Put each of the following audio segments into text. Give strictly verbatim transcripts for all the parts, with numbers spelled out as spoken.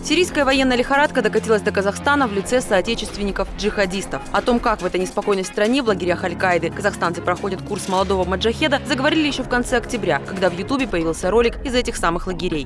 Сирийская военная лихорадка докатилась до Казахстана в лице соотечественников-джихадистов. О том, как в этой неспокойной стране в лагерях Аль-Каиды казахстанцы проходят курс молодого маджахеда, заговорили еще в конце октября, когда в Ютубе появился ролик из этих самых лагерей.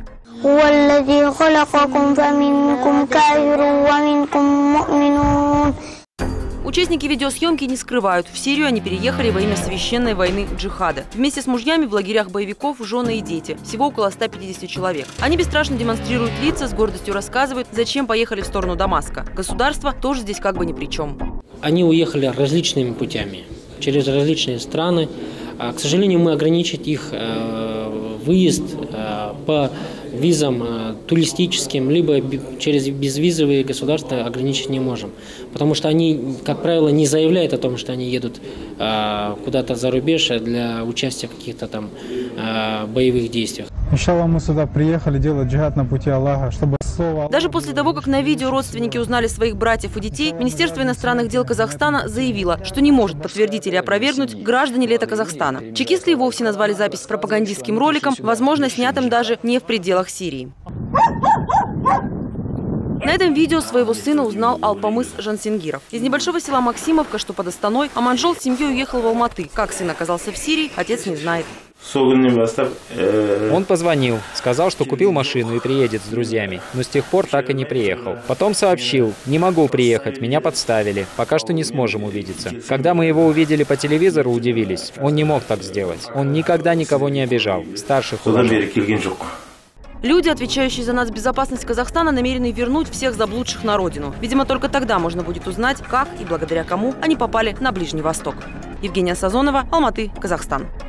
Участники видеосъемки не скрывают, в Сирию они переехали во имя священной войны джихада. Вместе с мужьями в лагерях боевиков жены и дети. Всего около ста пятидесяти человек. Они бесстрашно демонстрируют лица, с гордостью рассказывают, зачем поехали в сторону Дамаска. Государство тоже здесь как бы ни при чем. Они уехали различными путями, через различные страны. К сожалению, мы ограничить их выезд по визам туристическим, либо через безвизовые государства ограничить не можем. Потому что они, как правило, не заявляют о том, что они едут куда-то за рубеж для участия в каких-то там боевых действиях. Иншаллах, мы сюда приехали делать джихад на пути Аллаха, чтобы... Даже после того, как на видео родственники узнали своих братьев и детей, Министерство иностранных дел Казахстана заявило, что не может подтвердить или опровергнуть, граждане ли это Казахстана. Чекисты и вовсе назвали запись пропагандистским роликом, возможно, снятым даже не в пределах Сирии. На этом видео своего сына узнал Алпамыс Жансингиров. Из небольшого села Максимовка, что под Астаной, Аманжол с семьей уехал в Алматы. Как сын оказался в Сирии, отец не знает. Он позвонил, сказал, что купил машину и приедет с друзьями, но с тех пор так и не приехал. Потом сообщил: не могу приехать, меня подставили, пока что не сможем увидеться. Когда мы его увидели по телевизору, удивились. Он не мог так сделать. Он никогда никого не обижал, старших уважал. Люди, отвечающие за нацбезопасность Казахстана, намерены вернуть всех заблудших на родину. Видимо, только тогда можно будет узнать, как и благодаря кому они попали на Ближний Восток. Евгения Сазонова, Алматы, Казахстан.